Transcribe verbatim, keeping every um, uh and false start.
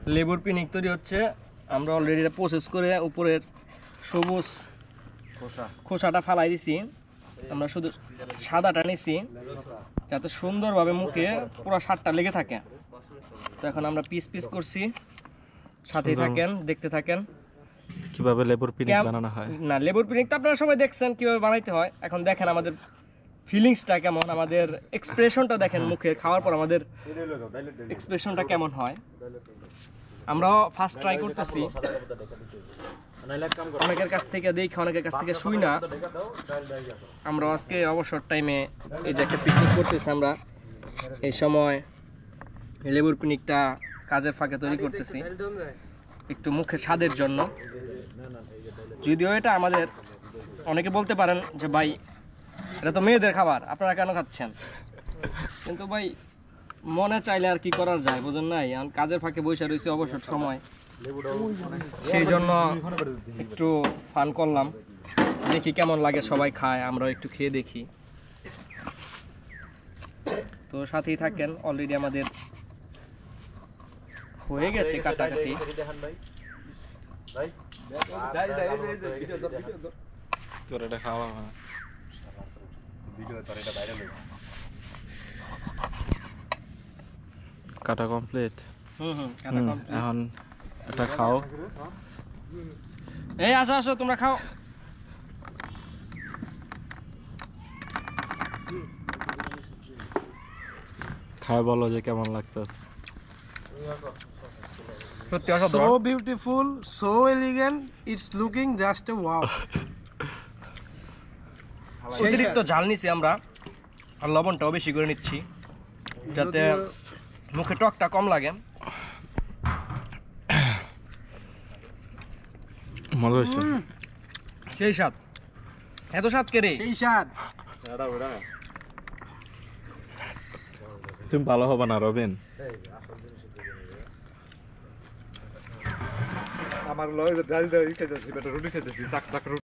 লেবুর পিনিক তৈরি হচ্ছে। আমরা অলরেডি এটা প্রসেস করে উপরের সবুজ খোসাটা ফালাই দিছি। আমরা শুধু সাদাটা নিছি যাতে সুন্দরভাবে মুখে পুরো স্বাদটা লেগে থাকে। তো এখন আমরা পিস পিস করছি, সাথেই থাকেন, দেখতে থাকেন কিভাবে লেবুর পিনিক বানানো হয়। না, লেবুর পিনিকটা আপনারা সবাই দেখছেন কিভাবে বানাইতে হয়। এখন দেখেন আমাদের ফিলিংসটা কেমন, আমাদের এক্সপ্রেশনটা দেখেন মুখে খাওয়ার পর আমাদের এক্সপ্রেশনটা কেমন হয়। আমরাও ফার্স্ট ট্রাই করতেছি, অনেকের কাছ থেকে দেখি, অনেকের কাছ থেকে শুই না। আমরা আজকে অবসর টাইমে এই যে একটা পিকনিক করতেছি, আমরা এই সময় লেবুর পিনিকটা কাজের ফাঁকে তৈরি করতেছি একটু মুখের স্বাদের জন্য। যদিও এটা আমাদের, অনেকে বলতে পারেন যে ভাই এটা তো মেয়েদের খাবার, আপনারা কেন খাচ্ছেন? কিন্তু ভাই মনে চাইলে আর কি করার যায়, বুঝুন নাই? কাজের ফাঁকে বসে রয়েছে অবসর সময়, সেই জন্য একটু ফান করলাম, দেখি কেমন লাগে, সবাই খায়, আমরাও একটু খেয়ে দেখি। তো সাথেই থাকেন, অলরেডি আমাদের হয়ে গেছে কাটাকাটি। তোর এটা খাওয়া কাটা কমপ্লিট। হুম হুম কাটা কমপ্লিট। এখন এটা খাও। এই আসো আসো, তোমরা খাও। খায় বলো যে কেমন লাগতেছে। সত্যি অসাধারণ। So beautiful, so elegant. It's looking just a wow. অতিরিক্ত ঝাল নিছি আমরা, আর লবণটাও বেশি করে নিচ্ছি যাতে মুখে টকটা কম লাগে। মজা হয়েছে, সেই স্বাদ। এত স্বাদ কে রে? সেই স্বাদ। তুমি ভালো হবে না রবিন? আমার লয় ডাল ডাল খেতেছি, রুটি খেতেছি, চাক চাক